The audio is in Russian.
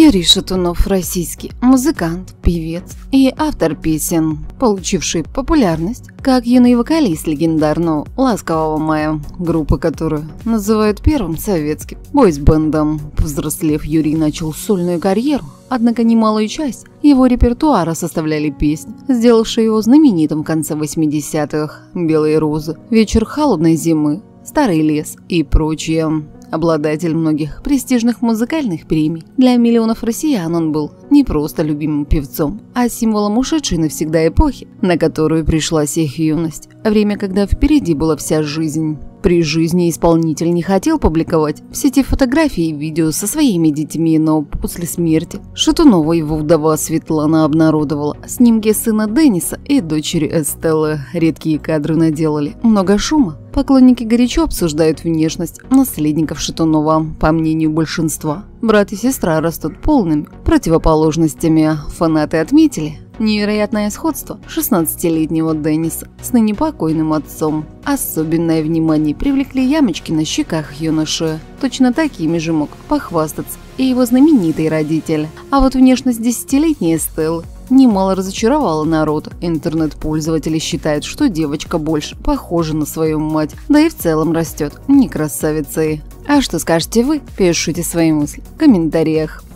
Юрий Шатунов – российский музыкант, певец и автор песен, получивший популярность как юный вокалист легендарного «Ласкового мая», группы которую называют первым советским бойс-бендом. Повзрослев, Юрий начал сольную карьеру, однако немалую часть его репертуара составляли песни, сделавшие его знаменитым в конце 80-х: «Белые розы», «Вечер холодной зимы», «Старый лес» и прочее. Обладатель многих престижных музыкальных премий, для миллионов россиян он был не просто любимым певцом, а символом ушедшей навсегда эпохи, на которую пришлась их юность, время, когда впереди была вся жизнь. При жизни исполнитель не хотел публиковать в сети фотографии и видео со своими детьми, но после смерти Шатунова его вдова Светлана обнародовала снимки сына Денниса и дочери Эстеллы. Редкие кадры наделали много шума. Поклонники горячо обсуждают внешность наследников Шатунова. По мнению большинства, брат и сестра растут полными противоположностями. Фанаты отметили невероятное сходство 16-летнего Денниса с ныне покойным отцом. Особенное внимание привлекли ямочки на щеках юноши. Точно такими же мог похвастаться и его знаменитый родитель. А вот внешность 10-летней Эстеллы немало разочаровала народ. Интернет-пользователи считают, что девочка больше похожа на свою мать, да и в целом растет не красавицей. А что скажете вы? Пишите свои мысли в комментариях.